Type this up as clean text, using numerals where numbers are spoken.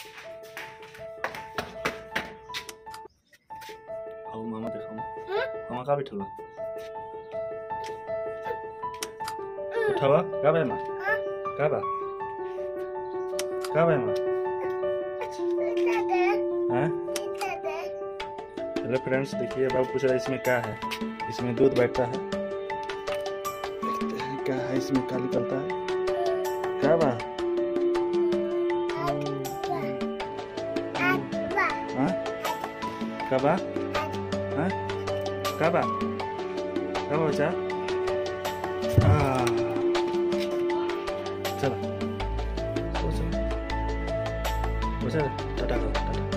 आओ मामा दिखाओ। मामा कहाँ बैठा हुआ? उठा हुआ कहाँ भाई माँ? कहाँ बा? कहाँ भाई माँ? हाँ? हेलो फ्रेंड्स, देखिए बाबू पूछ रहा है इसमें क्या है। इसमें दूध बैठता है, देखते हैं क्या है इसमें, क्या निकलता है। क्या बा? हाँ? क्या बा? हाँ? क्या बा? क्या बच्चा? चलो, टाटा करो, टाटा।